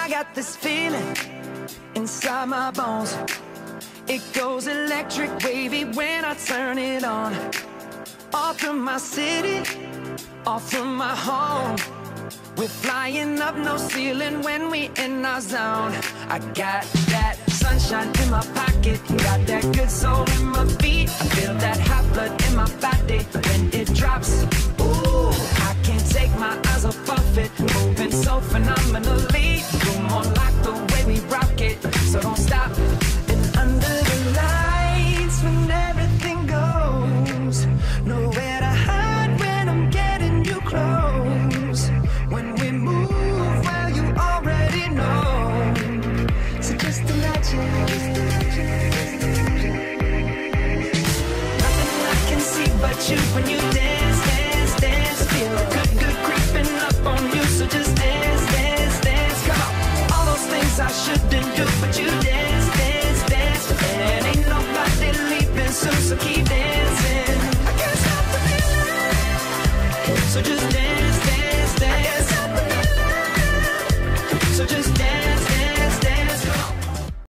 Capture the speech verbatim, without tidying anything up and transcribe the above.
I got this feeling inside my bones. It goes electric wavy when I turn it on. Off from my city, off from my home. We're flying up, no ceiling when we in our zone. I got that sunshine in my pocket, got that good soul in my feet. I feel that hot blood in my body when it drops. Ooh, I can't take my eyes off of it, moving so phenomenally. You're more like the way we rock it, so don't stop. And under the lights when everything goes, nowhere to hide when I'm getting you close. When we move, well, you already know. So just imagine. Nothing I can see but you when you dance, dance, dance. Feel good, good creeping up on you. So just dance, dance, dance. Come on. All those things I shouldn't do, but you dance, dance, dance. And ain't nobody leaving soon, so keep dancing. I can't stop the feeling. So just dance.